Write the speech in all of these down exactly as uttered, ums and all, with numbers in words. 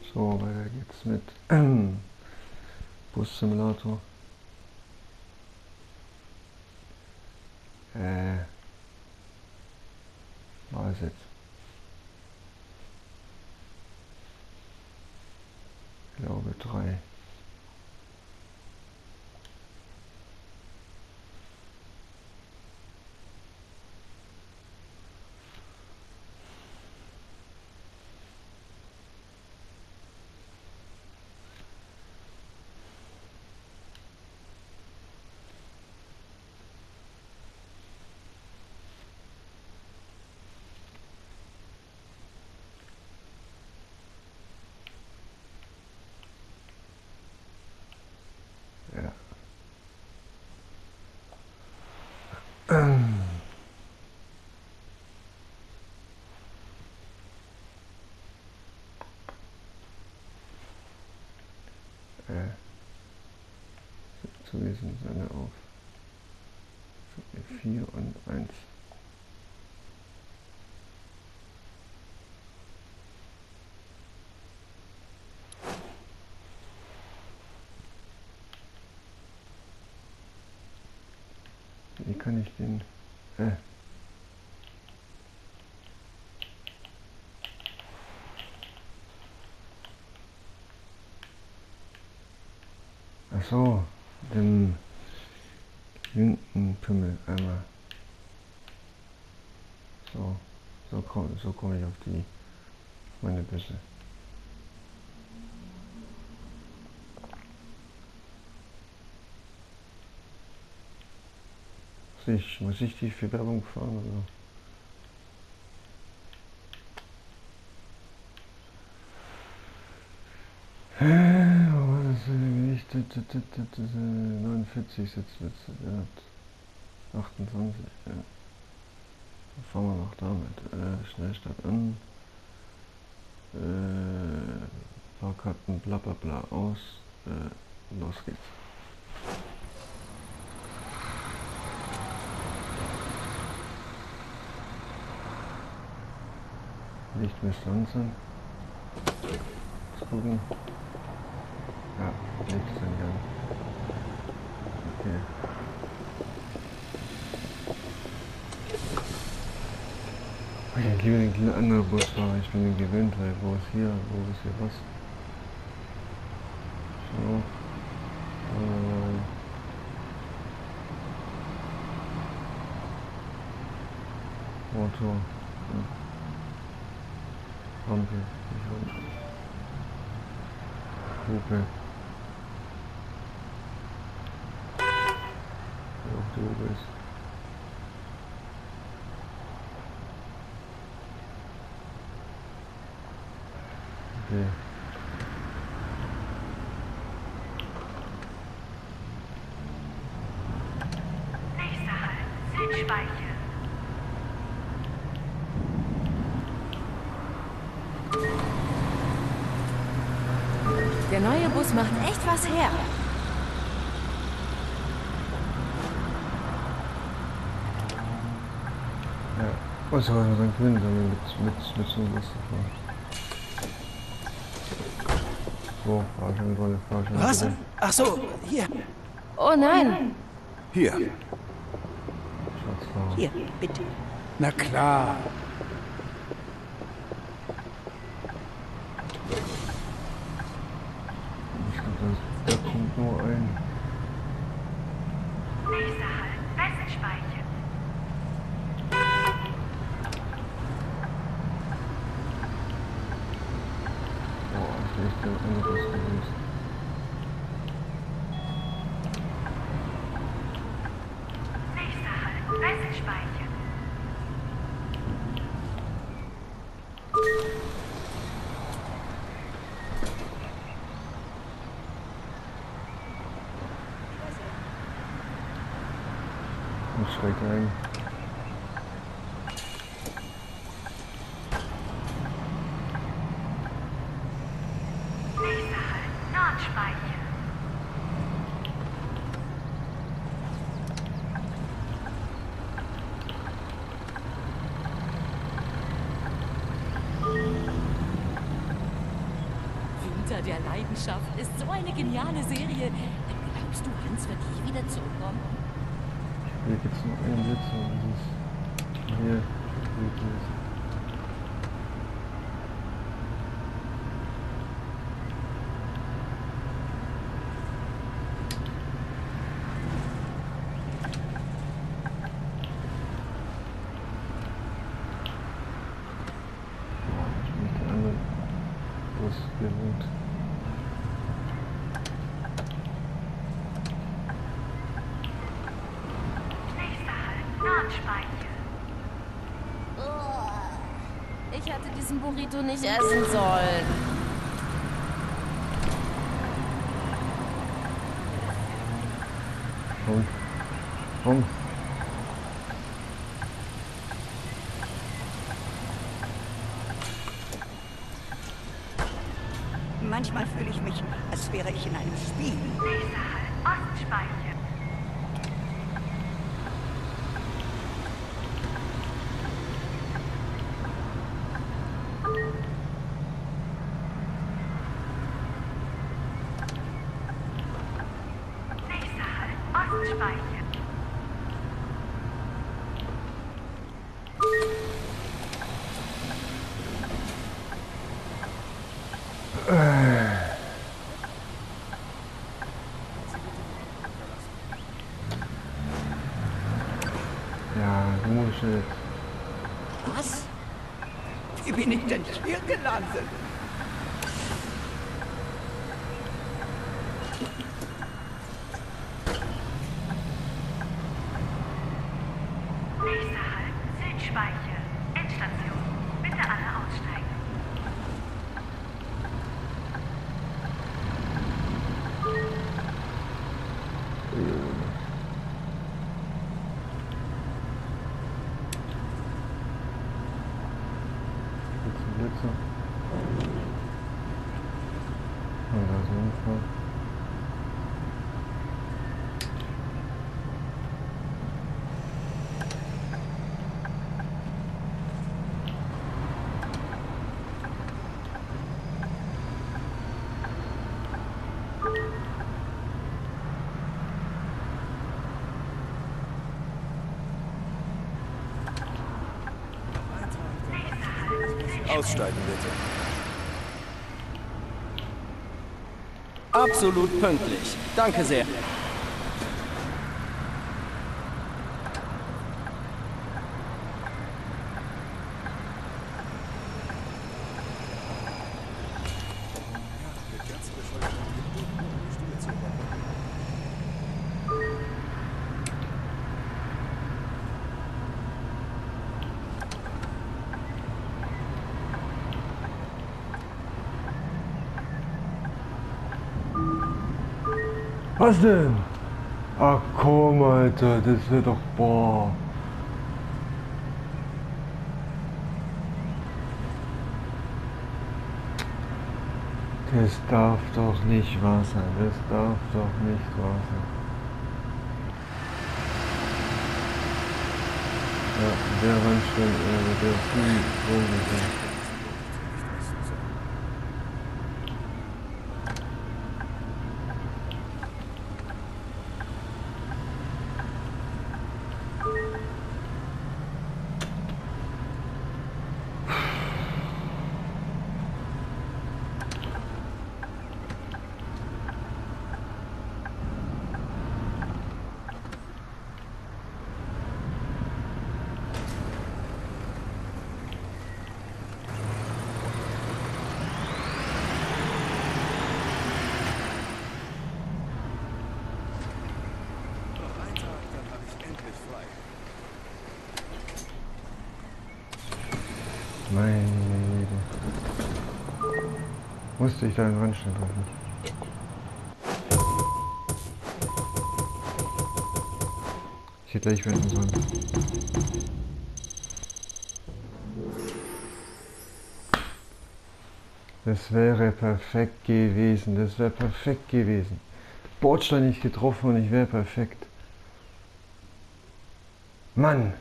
So, weiter geht's mit Bus-Simulator. Äh, war es jetzt? Ich glaube drei. Ja. Äh, zu lesen seine auf vier und eins. Wie kann ich den... Äh. Ach so, den linken Pimmel einmal. So, so komme so komm ich auf die meine Büsse. Muss ich, muss ich die für Werbung fahren oder? Oh, das ist Gewicht neunundvierzig Sitzplätze, ja. achtundzwanzig, ja. Dann fahren wir noch damit. Äh, Schnellstart an. Äh, Fahrkarten bla bla bla aus. Äh, los geht's. Licht müsste an sein. Gucken. Ja, Licht ist an gern. Okay. Okay, ich liebe den anderen Busfahrer, ich bin den gewöhnt, weil wo ist hier, wo ist hier was? So. Äh. Motor. Ja. Ampel, nicht Ampel. Hupe. Wer auf die Hupe ist. Okay. Nächster Halt, Südspeiche. Der neue Bus macht echt was her. Ja, was soll man sagen, gewinnen, wenn wir mit, mit, mit so einem Bus fahren. So, Fahrscheinrolle, Fahrscheinrolle. Was? Ach so, hier. Oh nein. Hier. Schatzfahrer. Hier, bitte. Na klar. Ich glaube, da kommt nur ein. Nächster Halt, Westspeiche. Boah, ich will echt ein anderes gewesen. Nächster Halt, Westspeiche. Ich schräg ein. Nächster Halt, Nordspeiche. Wunder der Leidenschaft ist so eine geniale Serie. Glaubst du, Hans wird je wieder zurückkommen? Hier gibt es noch einen Blitz und das ist hier. Hier ist. Gewohnt. Nächster Halt, Nordspeiche. Oh, ich hatte diesen Burrito nicht essen sollen. Komm. Komm. Manchmal fühle ich mich, als wäre ich in einem Spiel. Nächster Halt, Ostspeiche. Nächster Halt, Ostspeiche. Ja, du musst jetzt. Was? Wie bin ich denn hier gelandet? Nächster Halt, Südspeiche. Endstation. Bitte alle aussteigen. Blitze. Und da ist ein Unfall. Aussteigen bitte. Absolut pünktlich. Danke sehr. Was denn? Ach komm, Alter, das wird doch boah. Das darf doch nicht wahr sein, das darf doch nicht wahr sein. Ja, der Randstand, äh, der ist nie so. Meine Güte. Musste ich da einen Randstand treffen? Ich hätte gleich wenden sollen. Das wäre perfekt gewesen. Das wäre perfekt gewesen. Bordstein nicht getroffen und ich wäre perfekt. Mann!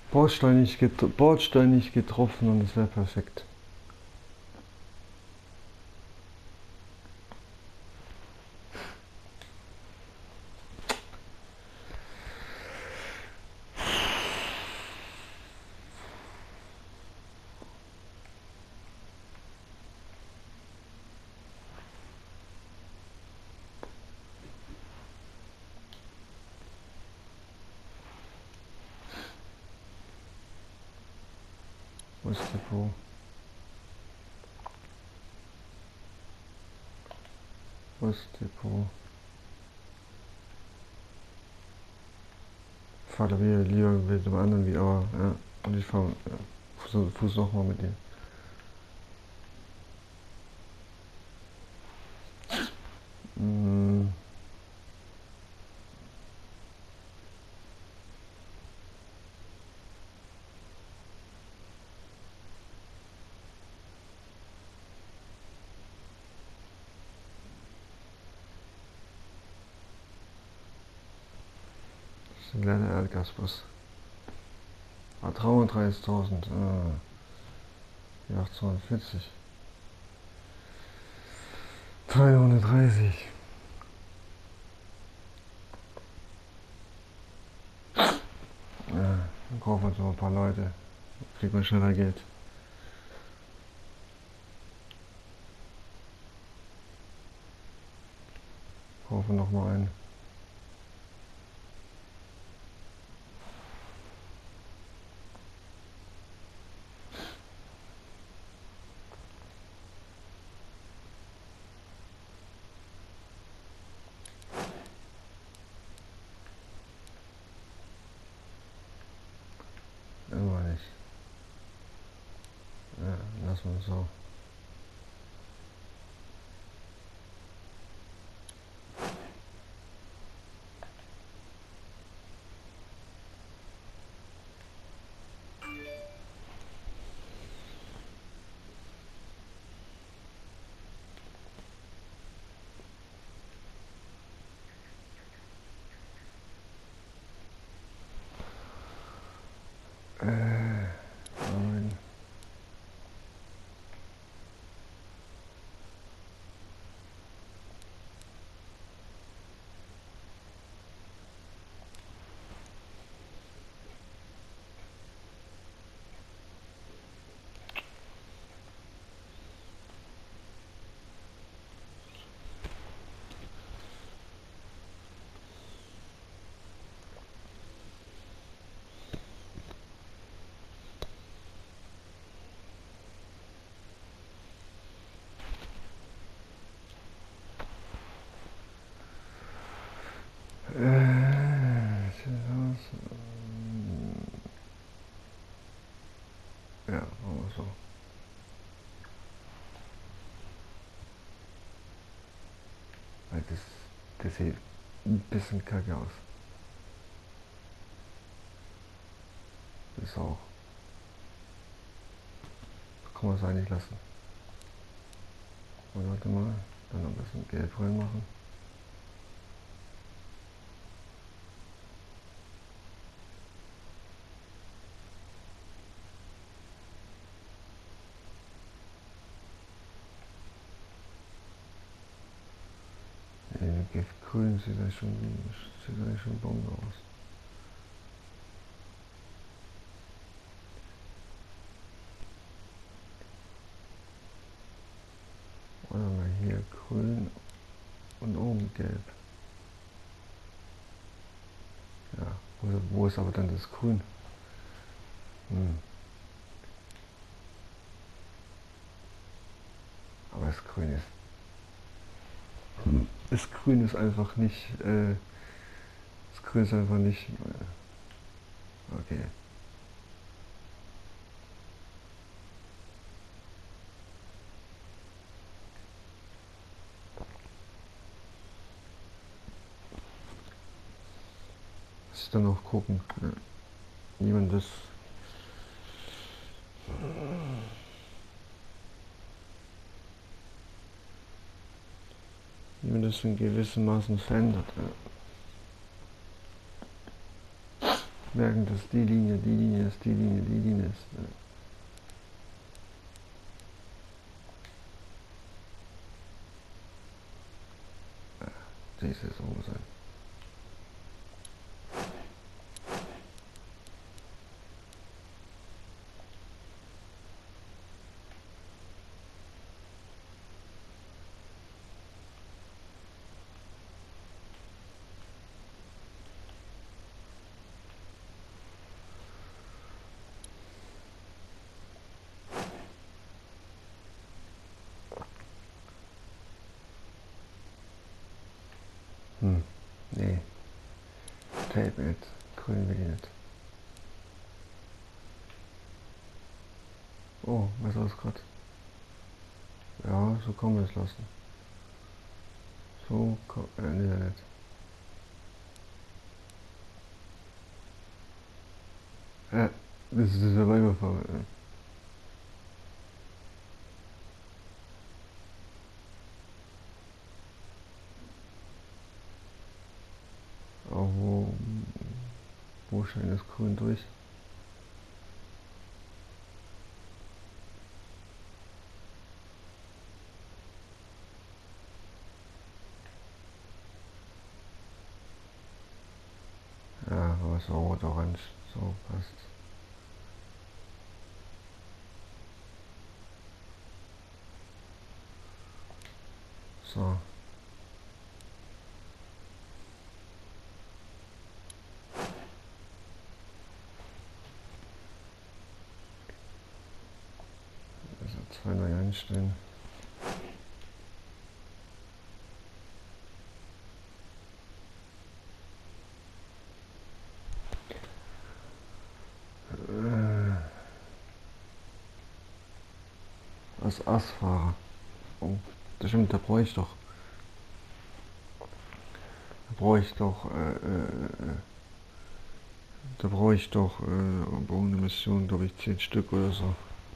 Bordstein nicht, getro Bordstein nicht getroffen und es wäre perfekt. Wo ist Depot? Wo ist Depot? Ich fahre wieder lieber mit dem anderen wie, aber ja. Und ich fahre ja, Fuß, Fuß nochmal mit dir. Hm. Das ist ein kleiner Erdgasbus. Ah, dreiunddreißigtausend. Ah. Ja, achthundertvierzig. dreihundertdreißig. Ja, dann kaufen wir uns noch ein paar Leute. Dann kriegt man schneller Geld. Kaufen noch mal einen. Immer nicht. Ja, lassen wir es so. Äh, nein. Äh, sieht aus. Ja, machen wir so. Weil das, das sieht ein bisschen kacke aus. Das auch. Kann man es eigentlich lassen. Und warte mal, dann ein bisschen Gelb reinmachen. Nee, Giftgrün sieht ja schon, sieht eigentlich schon Bombe aus. Oder mal hier grün und oben gelb. Ja, wo, wo ist aber dann das Grün? Hm. Aber das Grün ist. Das Grün ist einfach nicht. Äh, das Grün ist einfach nicht. Äh, okay. Muss ich dann noch gucken, ja. Wie man das. Wie man das in gewissem Maßen verändert. Ja. merken, dass die Linie, die Linie ist, die Linie, die Linie ist. Ja, diese ist oben sein. Hm, nee. Tape nicht. Grün will ich nicht. Oh, was ist das gerade? Ja, so kann man es lassen. So kann äh, nee, nicht. Ja, das ist der Weiberfarbe. Ja. Aber wo, wo scheint das Grün durch? Ja, aber so rot-orange, so passt. So. Also zwei neu einstellen. Als Assfahrer. Oh, das stimmt, da brauche ich doch. Da brauche ich doch. Äh, äh, da brauche ich doch äh, ohne Mission, glaube ich, zehn Stück oder so.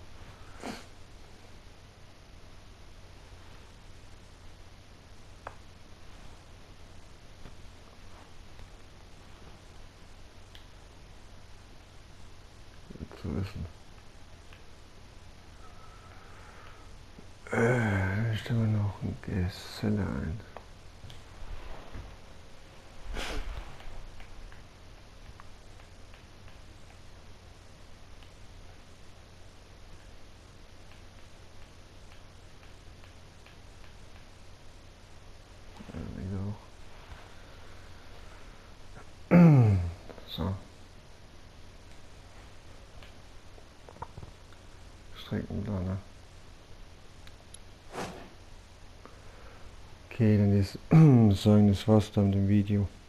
Zu wissen. Äh, stellen wir noch ein Geselle ein. So. Streckenplaner. Okay, dann ist sagen, das war's dann mit dem Video.